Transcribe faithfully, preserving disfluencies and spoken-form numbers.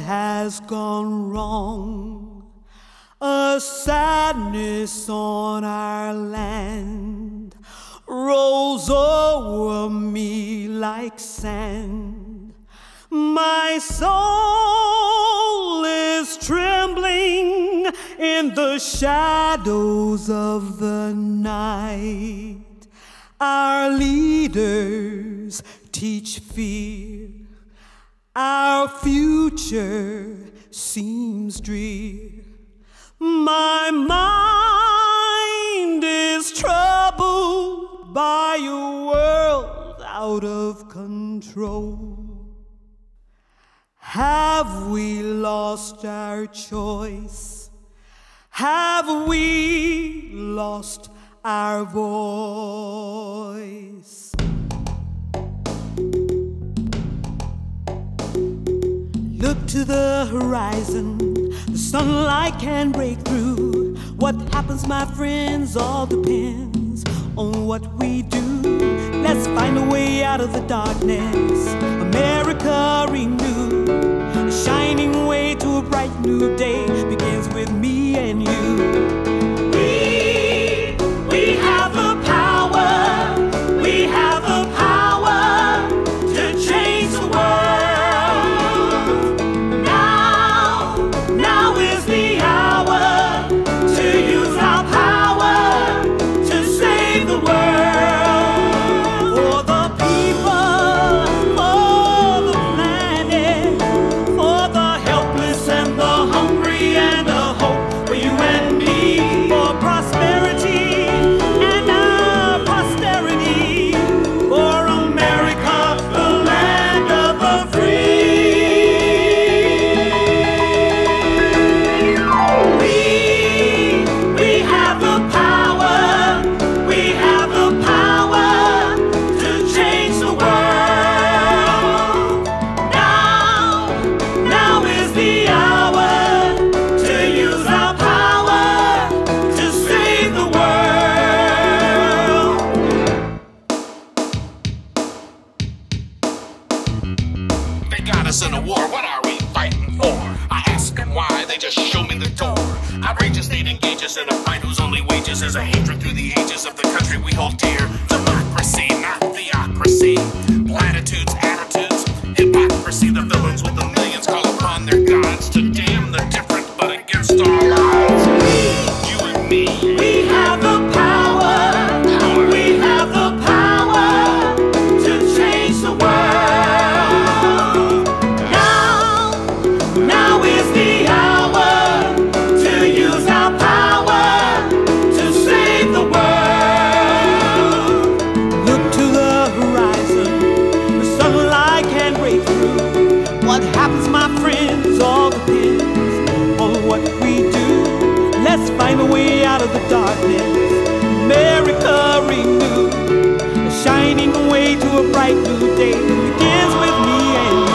has gone wrong, a sadness on our land rolls over me like sand. My soul is trembling in the shadows of the night. Our leaders teach fear, our future seems drear. My mind is troubled by a world out of control. Have we lost our choice? Have we lost our voice? Look to the horizon, the sunlight can break through. What happens, my friends, all depends on what we do. Let's find a way out of the darkness, America renewed. A shining way to a bright new day begins with me and you. We, we have the power, we have the power to change the world. Now, now is the hour to use our power to save the world. For the people, for the planet, for the helpless and the hungry, and a hope for you and me, for prosperity and our posterity, for America, the land of the free. We, we have the power, we have the power to change the world. Now, now is the hour to use our power to save the world. They got us in a war, what are we fighting for? I ask them why, they just show me the door. Outrageous state engages in a fight whose only wages is a hatred through the ages of the country we hold dear. Democracy, not theocracy. Platitudes, attitudes, hypocrisy. The villains with the millions call upon their gods to damn the different but against all odds. You and me, We have the power, we have the power to change the world. Now, now is the hour to use our power to save the world. Look to the horizon, the sunlight can break through. What happens, my friends, all depends on what we do. Let's find a way out of the darkness, America renewed. A shining way to a bright new day begins with me and you.